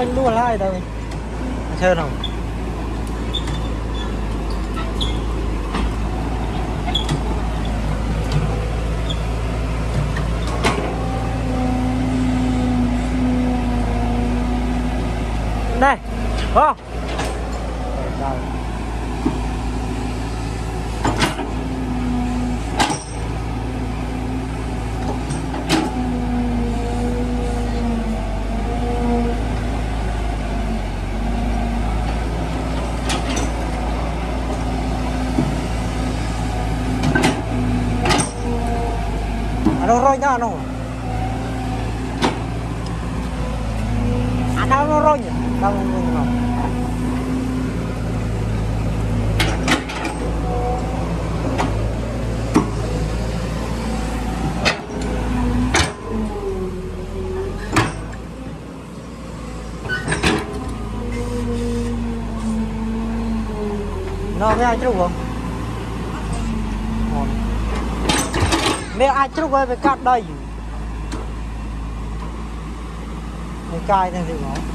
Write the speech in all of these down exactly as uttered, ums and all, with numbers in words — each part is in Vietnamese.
lên luôn lại thôi chơi không đây không nó rồi nhá nó à đâu nó rồi nhỉ đâu nó nó với ai trúc không mấy ai trúc với phải cắt đây một cài này thì nó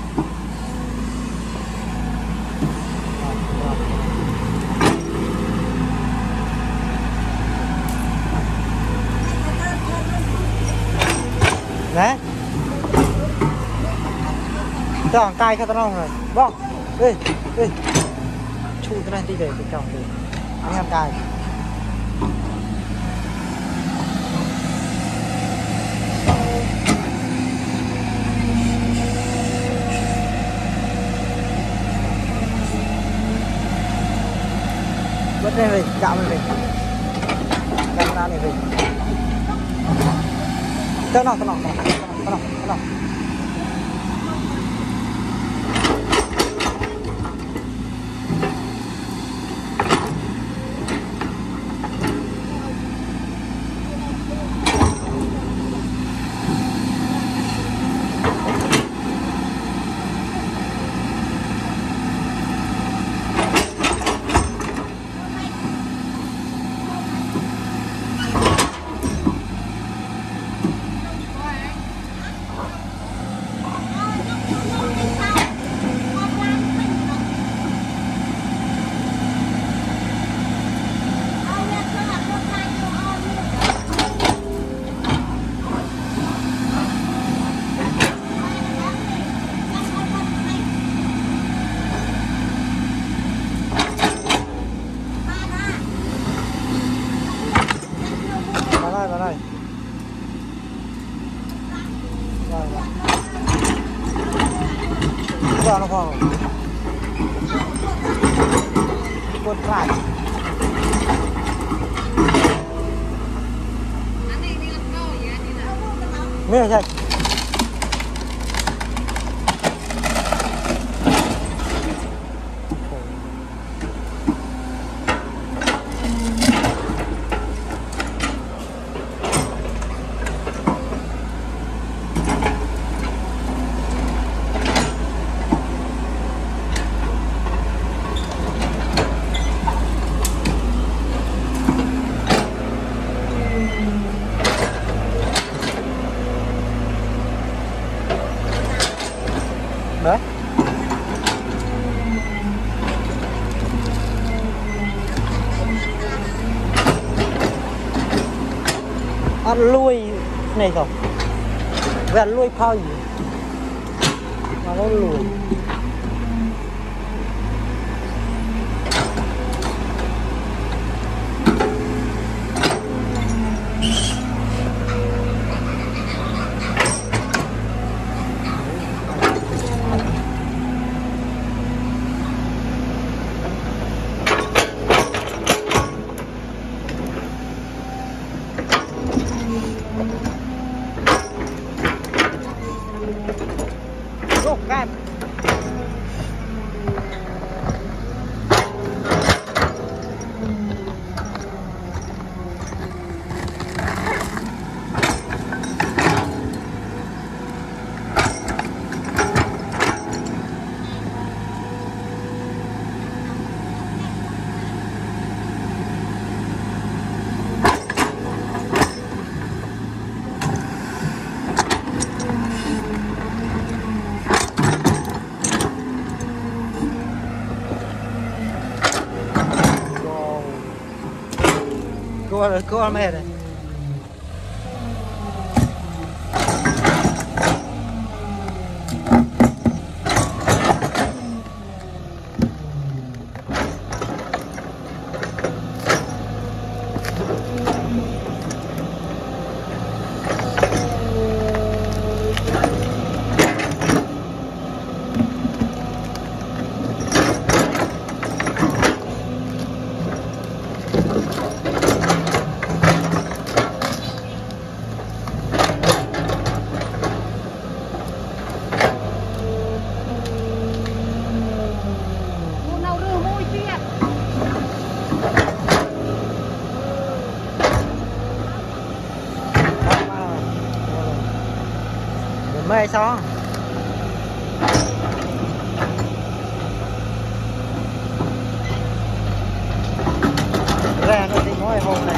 đấy tưởng cài cái tao rồi vâng đi đi chu cái này đi về cái chồng đi anh em cài bớt lên về chạm lên về camera này về tao nào tao nào tao nào tao nào tao nào vào đây vào đây vào nó vào cột phải nghe chưa đấy ăn lui này rồi về lui phao gì mà nó lùi Go, grab. cua cua mẹ này mê xong ra nó thì nói hôm này